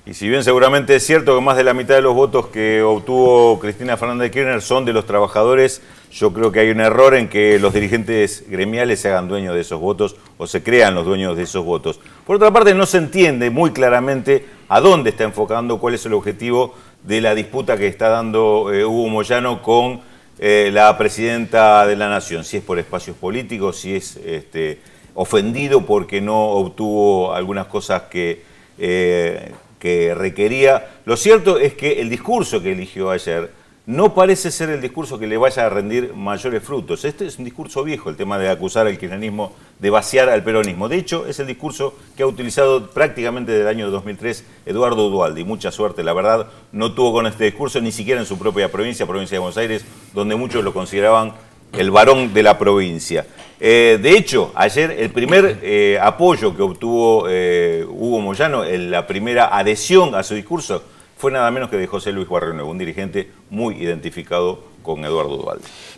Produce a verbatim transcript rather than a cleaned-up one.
Y si bien seguramente es cierto que más de la mitad de los votos que obtuvo Cristina Fernández de Kirchner son de los trabajadores, yo creo que hay un error en que los dirigentes gremiales se hagan dueños de esos votos o se crean los dueños de esos votos. Por otra parte, no se entiende muy claramente a dónde está enfocando, cuál es el objetivo de la disputa que está dando eh, Hugo Moyano con eh, la presidenta de la Nación, si es por espacios políticos, si es este, ofendido porque no obtuvo algunas cosas que... Eh, que requería. Lo cierto es que el discurso que eligió ayer no parece ser el discurso que le vaya a rendir mayores frutos. Este es un discurso viejo, el tema de acusar al kirchnerismo de vaciar al peronismo. De hecho, es el discurso que ha utilizado prácticamente desde el año dos mil tres Eduardo Duhalde. Y mucha suerte, la verdad, no tuvo con este discurso ni siquiera en su propia provincia, provincia de Buenos Aires, donde muchos lo consideraban el varón de la provincia. Eh, de hecho, ayer el primer eh, apoyo que obtuvo eh, Hugo Moyano, en la primera adhesión a su discurso, fue nada menos que de José Luis Barrionuevo, un dirigente muy identificado con Eduardo Duhalde.